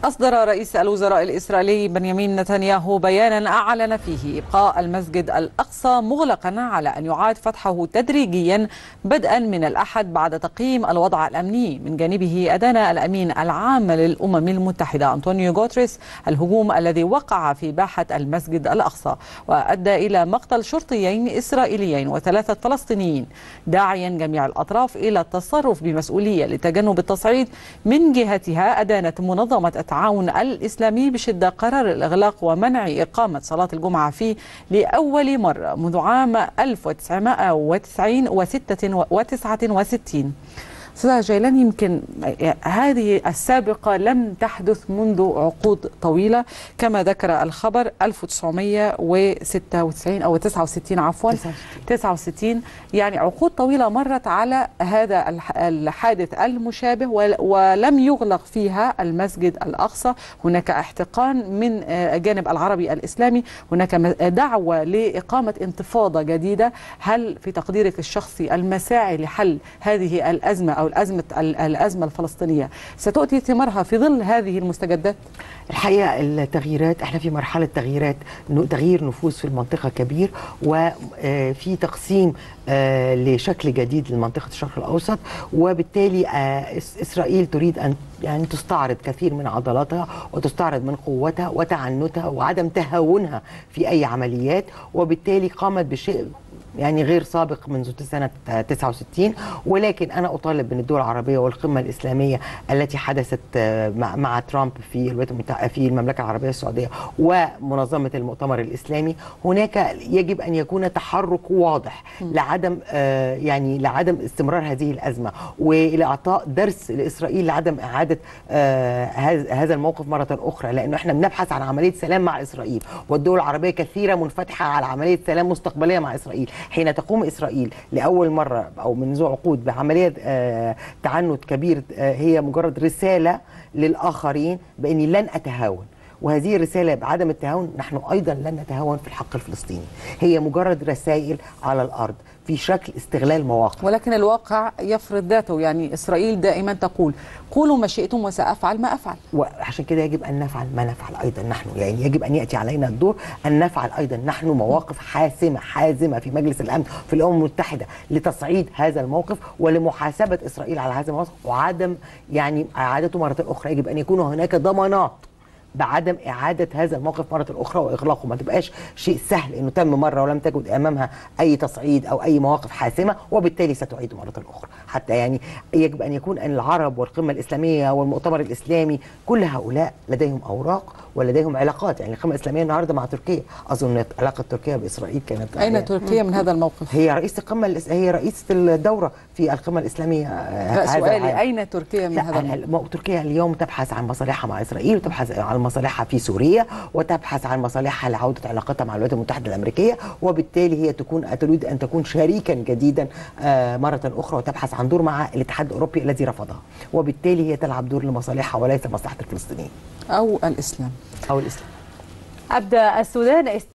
أصدر رئيس الوزراء الإسرائيلي بنيامين نتنياهو بيانا أعلن فيه إبقاء المسجد الأقصى مغلقا على أن يعاد فتحه تدريجيا بدءا من الأحد بعد تقييم الوضع الأمني. من جانبه أدان الأمين العام للأمم المتحدة أنطونيو غوتريس الهجوم الذي وقع في باحة المسجد الأقصى وأدى إلى مقتل شرطيين إسرائيليين و3 فلسطينيين، داعيا جميع الأطراف إلى التصرف بمسؤولية لتجنب التصعيد. من جهتها أدانت منظمة التعاون الإسلامي بشدة قرار الإغلاق ومنع إقامة صلاة الجمعة فيه لأول مرة منذ عام 1969. أستاذ جيلان، يمكن هذه السابقة لم تحدث منذ عقود طويلة كما ذكر الخبر 1996 أو 69 عفوا 69، يعني عقود طويلة مرت على هذا الحادث المشابه ولم يغلق فيها المسجد الأقصى. هناك احتقان من الجانب العربي الإسلامي، هناك دعوة لإقامة انتفاضة جديدة. هل في تقديرك الشخصي المساعي لحل هذه الأزمة أو الأزمة الفلسطينية ستؤتي ثمارها في ظل هذه المستجدات؟ الحقيقة التغييرات، احنا في مرحلة تغييرات، تغيير نفوذ في المنطقة كبير، وفي تقسيم لشكل جديد لمنطقة الشرق الأوسط، وبالتالي إسرائيل تريد أن يعني تستعرض كثير من عضلاتها وتستعرض من قوتها وتعنتها وعدم تهاونها في أي عمليات، وبالتالي قامت بشيء يعني غير سابق منذ سنة 69. ولكن أنا أطالب من الدول العربية والقمة الإسلامية التي حدثت مع ترامب في الولايات المتحدة في المملكة العربية السعودية ومنظمة المؤتمر الإسلامي، هناك يجب أن يكون تحرك واضح لعدم لعدم استمرار هذه الأزمة، ولإعطاء درس لإسرائيل لعدم إعادة هذا الموقف مرة أخرى، لأنه إحنا بنبحث عن عملية سلام مع إسرائيل، والدول العربية كثيرة منفتحة على عملية سلام مستقبلية مع إسرائيل. حين تقوم إسرائيل لأول مرة أو منذ عقود بعملية تعنت كبير، هي مجرد رسالة للآخرين بأني لن أتهاون، وهذه الرسالة بعدم التهاون نحن أيضا لن نتهاون في الحق الفلسطيني. هي مجرد رسائل على الأرض في شكل استغلال مواقع، ولكن الواقع يفرض ذاته. يعني إسرائيل دائما تقول قولوا ما شئتم وسأفعل ما أفعل، وعشان كده يجب أن نفعل ما نفعل أيضا نحن. يعني يجب أن يأتي علينا الدور أن نفعل أيضا نحن مواقف حازمة في مجلس الأمن في الأمم المتحدة لتصعيد هذا الموقف ولمحاسبة إسرائيل على هذا الموقف وعدم إعادته مرة أخرى. يجب أن يكون هناك ضمانات بعدم إعادة هذا الموقف مرة أخرى وإغلاقه. ما تبقاش شيء سهل إنه تم مرة ولم تجد أمامها أي تصعيد أو أي مواقف حاسمة وبالتالي ستعيد مرة أخرى. حتى يعني يجب أن يكون أن العرب والقمة الإسلامية والمؤتمر الإسلامي كل هؤلاء لديهم أوراق ولديهم علاقات. يعني القمة الإسلامية النهارده مع تركيا، أظن علاقة تركيا بإسرائيل كانت أين تركيا من هذا الموقف؟ هي رئيسة هي رئيسة الدورة في القمة الإسلامية. سؤالي أين تركيا من هذا الموقف؟ تركيا اليوم تبحث عن مصالحها مع إسرائيل، وتبحث عن مصالحها في سوريا، وتبحث عن مصالحها لعودة علاقتها مع الولايات المتحدة الأمريكية، وبالتالي هي تريد أن تكون شريكا جديدا مرة أخرى، وتبحث عن دور مع الاتحاد الأوروبي الذي رفضها، وبالتالي هي تلعب دور لمصالحها وليس مصلحة الفلسطينيين أو الإسلام. أو الإسلام. أبدأ السودان